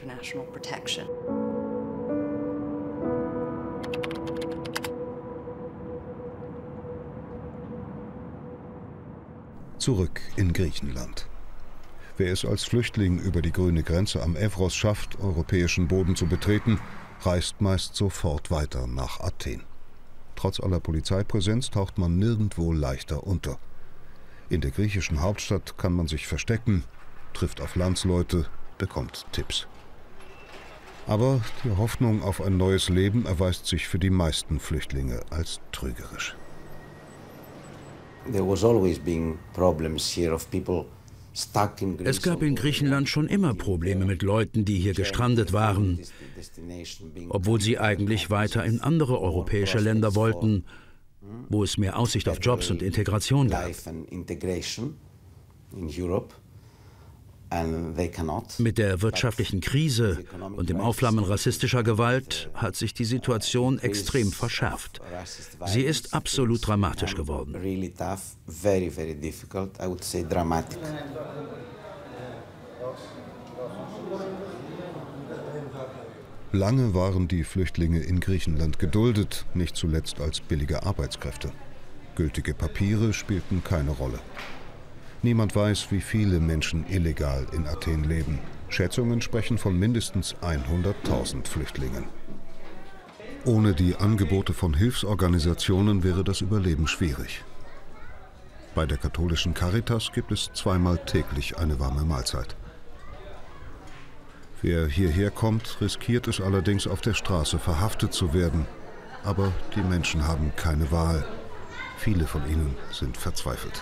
Zurück in Griechenland. Wer es als Flüchtling über die grüne Grenze am Evros schafft, europäischen Boden zu betreten, reist meist sofort weiter nach Athen. Trotz aller Polizeipräsenz taucht man nirgendwo leichter unter. In der griechischen Hauptstadt kann man sich verstecken, trifft auf Landsleute, bekommt Tipps. Aber die Hoffnung auf ein neues Leben erweist sich für die meisten Flüchtlinge als trügerisch. Es gab in Griechenland schon immer Probleme mit Leuten, die hier gestrandet waren, obwohl sie eigentlich weiter in andere europäische Länder wollten, wo es mehr Aussicht auf Jobs und Integration gab. Mit der wirtschaftlichen Krise und dem Aufflammen rassistischer Gewalt hat sich die Situation extrem verschärft. Sie ist absolut dramatisch geworden. Lange waren die Flüchtlinge in Griechenland geduldet, nicht zuletzt als billige Arbeitskräfte. Gültige Papiere spielten keine Rolle. Niemand weiß, wie viele Menschen illegal in Athen leben. Schätzungen sprechen von mindestens hunderttausend Flüchtlingen. Ohne die Angebote von Hilfsorganisationen wäre das Überleben schwierig. Bei der katholischen Caritas gibt es zweimal täglich eine warme Mahlzeit. Wer hierher kommt, riskiert es allerdings, auf der Straße verhaftet zu werden. Aber die Menschen haben keine Wahl. Viele von ihnen sind verzweifelt.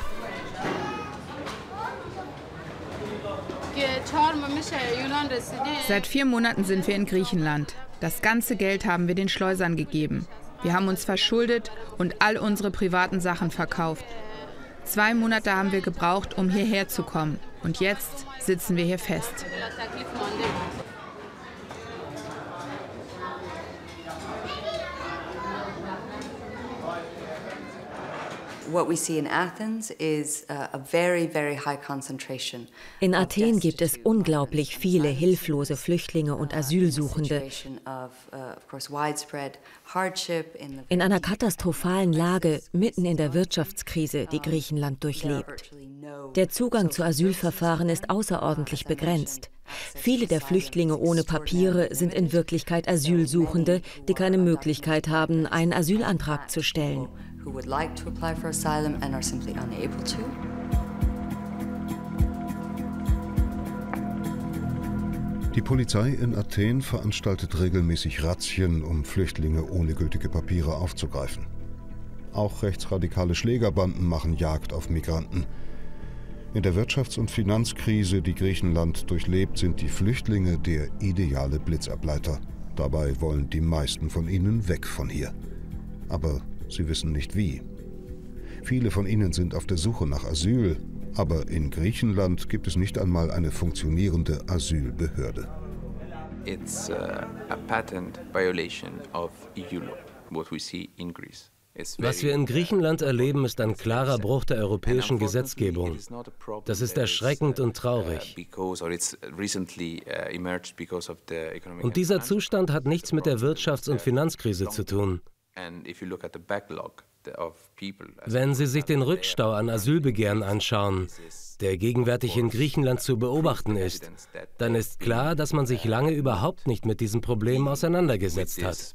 Seit vier Monaten sind wir in Griechenland. Das ganze Geld haben wir den Schleusern gegeben. Wir haben uns verschuldet und all unsere privaten Sachen verkauft. Zwei Monate haben wir gebraucht, um hierher zu kommen. Und jetzt sitzen wir hier fest. In Athen gibt es unglaublich viele hilflose Flüchtlinge und Asylsuchende in einer katastrophalen Lage mitten in der Wirtschaftskrise, die Griechenland durchlebt. Der Zugang zu Asylverfahren ist außerordentlich begrenzt. Viele der Flüchtlinge ohne Papiere sind in Wirklichkeit Asylsuchende, die keine Möglichkeit haben, einen Asylantrag zu stellen. Who would like to apply for asylum and are simply unable to. Die Polizei in Athen veranstaltet regelmäßig Razzien, um Flüchtlinge ohne gültige Papiere aufzugreifen. Auch rechtsradikale Schlägerbanden machen Jagd auf Migranten. In der Wirtschafts- und Finanzkrise, die Griechenland durchlebt, sind die Flüchtlinge der ideale Blitzableiter. Dabei wollen die meisten von ihnen weg von hier. Aber sie wissen nicht wie. Viele von ihnen sind auf der Suche nach Asyl, aber in Griechenland gibt es nicht einmal eine funktionierende Asylbehörde. It's uh, a patent violation of E U law, what we see in Greece. Was wir in Griechenland erleben, ist ein klarer Bruch der europäischen Gesetzgebung. Das ist erschreckend und traurig. Und dieser Zustand hat nichts mit der Wirtschafts- und Finanzkrise zu tun. Wenn Sie sich den Rückstau an Asylbegehren anschauen, der gegenwärtig in Griechenland zu beobachten ist, dann ist klar, dass man sich lange überhaupt nicht mit diesem Problem auseinandergesetzt hat.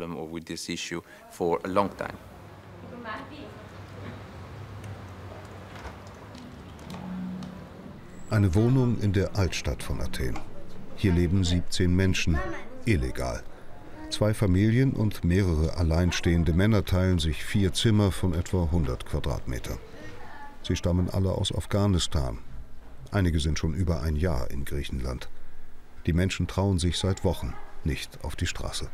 Eine Wohnung in der Altstadt von Athen. Hier leben siebzehn Menschen, illegal. Zwei Familien und mehrere alleinstehende Männer teilen sich vier Zimmer von etwa hundert Quadratmetern. Sie stammen alle aus Afghanistan. Einige sind schon über ein Jahr in Griechenland. Die Menschen trauen sich seit Wochen nicht auf die Straße.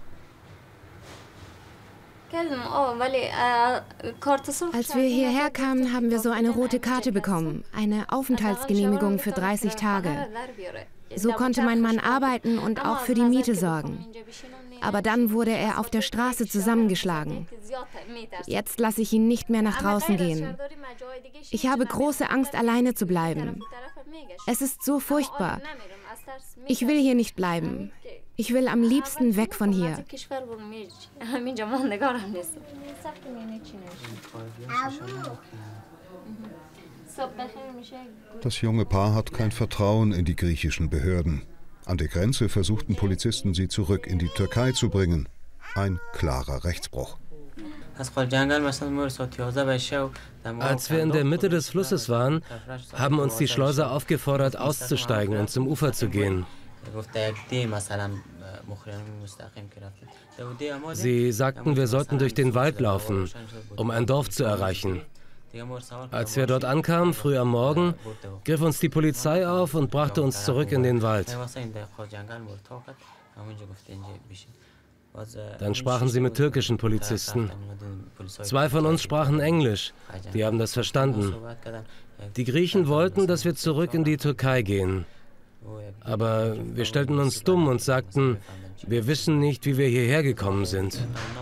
Als wir hierher kamen, haben wir so eine rote Karte bekommen, eine Aufenthaltsgenehmigung für dreißig Tage. So konnte mein Mann arbeiten und auch für die Miete sorgen. Aber dann wurde er auf der Straße zusammengeschlagen. Jetzt lasse ich ihn nicht mehr nach draußen gehen. Ich habe große Angst, alleine zu bleiben. Es ist so furchtbar. Ich will hier nicht bleiben. Ich will am liebsten weg von hier. Das junge Paar hat kein Vertrauen in die griechischen Behörden. An der Grenze versuchten Polizisten, sie zurück in die Türkei zu bringen. Ein klarer Rechtsbruch. Als wir in der Mitte des Flusses waren, haben uns die Schleuser aufgefordert, auszusteigen und zum Ufer zu gehen. Sie sagten, wir sollten durch den Wald laufen, um ein Dorf zu erreichen. Als wir dort ankamen, früh am Morgen, griff uns die Polizei auf und brachte uns zurück in den Wald. Dann sprachen sie mit türkischen Polizisten. Zwei von uns sprachen Englisch, die haben das verstanden. Die Griechen wollten, dass wir zurück in die Türkei gehen. Aber wir stellten uns dumm und sagten, wir wissen nicht, wie wir hierher gekommen sind.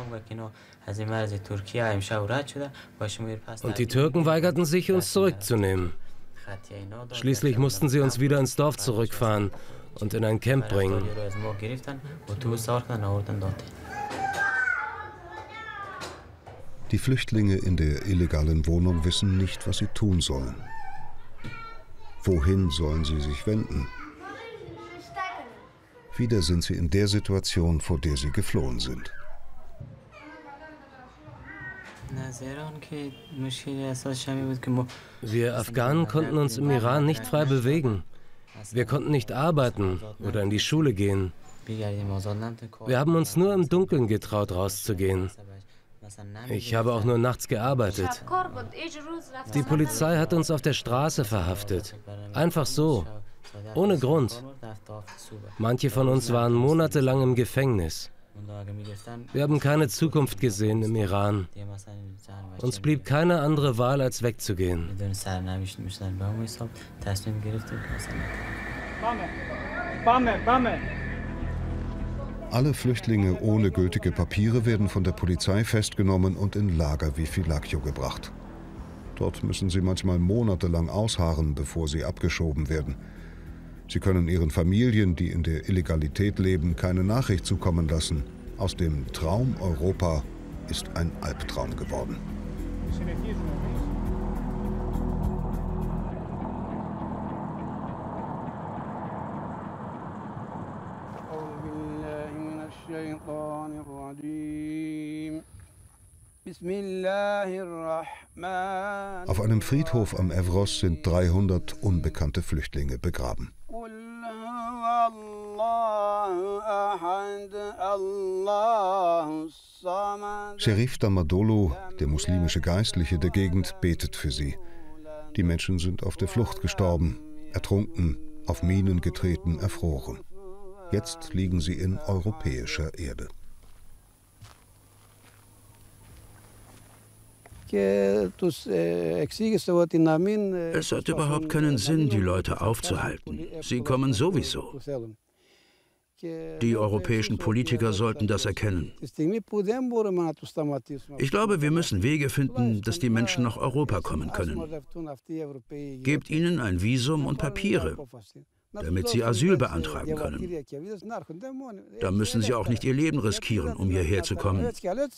Und die Türken weigerten sich, uns zurückzunehmen. Schließlich mussten sie uns wieder ins Dorf zurückfahren und in ein Camp bringen. Die Flüchtlinge in der illegalen Wohnung wissen nicht, was sie tun sollen. Wohin sollen sie sich wenden? Wieder sind sie in der Situation, vor der sie geflohen sind. Wir Afghanen konnten uns im Iran nicht frei bewegen. Wir konnten nicht arbeiten oder in die Schule gehen. Wir haben uns nur im Dunkeln getraut, rauszugehen. Ich habe auch nur nachts gearbeitet. Die Polizei hat uns auf der Straße verhaftet. Einfach so, ohne Grund. Manche von uns waren monatelang im Gefängnis. Wir haben keine Zukunft gesehen im Iran. Uns blieb keine andere Wahl, als wegzugehen. Alle Flüchtlinge ohne gültige Papiere werden von der Polizei festgenommen und in Lager wie Fylakio gebracht. Dort müssen sie manchmal monatelang ausharren, bevor sie abgeschoben werden. Sie können ihren Familien, die in der Illegalität leben, keine Nachricht zukommen lassen. Aus dem Traum Europa ist ein Albtraum geworden. Auf einem Friedhof am Evros sind dreihundert unbekannte Flüchtlinge begraben. Sherif Damadolo, der muslimische Geistliche der Gegend, betet für sie. Die Menschen sind auf der Flucht gestorben, ertrunken, auf Minen getreten, erfroren. Jetzt liegen sie in europäischer Erde. Es hat überhaupt keinen Sinn, die Leute aufzuhalten. Sie kommen sowieso. Die europäischen Politiker sollten das erkennen. Ich glaube, wir müssen Wege finden, dass die Menschen nach Europa kommen können. Gebt ihnen ein Visum und Papiere, damit sie Asyl beantragen können. Da müssen sie auch nicht ihr Leben riskieren, um hierher zu kommen.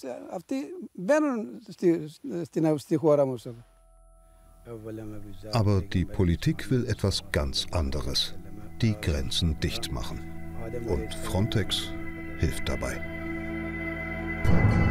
Aber die Politik will etwas ganz anderes: die Grenzen dicht machen. Und Frontex hilft dabei.